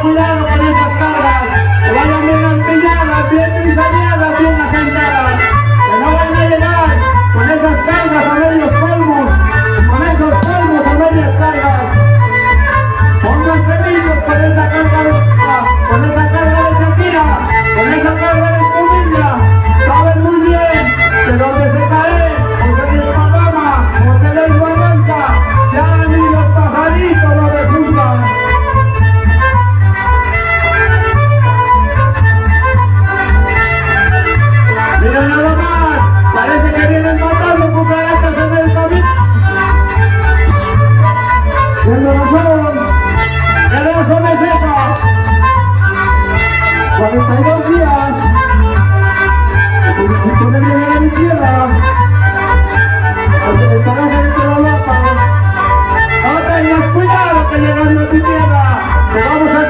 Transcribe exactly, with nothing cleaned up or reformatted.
cuidado con esas cargas, que vayan bien empeñadas, bien trizaneadas, bien asentadas, que no vayan a llegar con esas cargas a medios colmos, con esos colmos a medias cargas. Pónganse listos con esa carga de con esa carga de Shakira, con esa carga de Escudilla. Saben muy bien que donde se cae o se desparrama o se desbarranca, ya ni los pajaritos lo refundan. Miren nada más, parece que vienen matando cucarachas en el camino. Tiene razón, ¿qué razón es esa? cuarenta y dos días, necesito que llegue a mi tierra, porque el paraje de la lata. No tengas cuidado que llegando a tu tierra, te vamos a